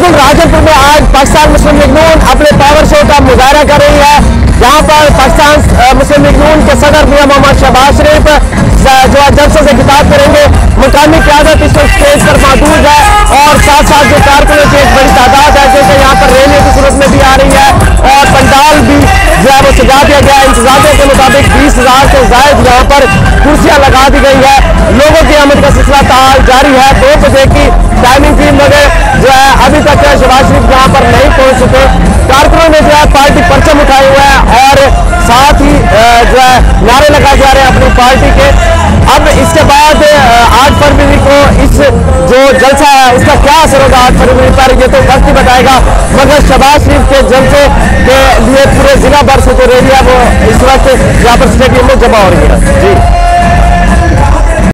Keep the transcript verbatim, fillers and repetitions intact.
बिल्कुल राजनपुर में आज पाकिस्तान मुस्लिम लीग नून अपने पावर शो का मुजाहरा कर रही है। यहाँ पर पाकिस्तान मुस्लिम लीग नून के सदर मियां मोहम्मद शहबाज शरीफ जो है जलसे से खिताब करेंगे। मुकामी क़यादत इस वक्त स्टेज पर मौजूद है और साथ साथ जो कारकुनों की एक बड़ी तादाद है जो कि यहाँ पर रैली की सूरत में भी आ रही है और पंडाल भी जो है वो सजा दिया गया है। इंतजामिया के मुताबिक बीस हजार से ज्यादा यहाँ पर कुर्सियां लगा दी गई है। लोगों की आमद का सिलसिला ताल जारी है। दो बजे की टाइमिंग थी मगर जो है अभी तक शहबाज शरीफ यहाँ पर नहीं पहुंच सके। कारकुनों ने जो है पार्टी परचम उठाए हुए हैं और साथ ही जो है नारे लगाए जा रहे हैं अपनी पार्टी के। अब इसके बाद आठ फरवरी को इस जो जलसा है उसका क्या असर होगा आठ फरवरी पर, ये तो वक्त ही बताएगा। मगर शहबाज शरीफ के जलसे के लिए पूरे जिला भर से जो रैली है वो इस वक्त यहाँ पर स्टेडियम में जमा हो रही है। जी।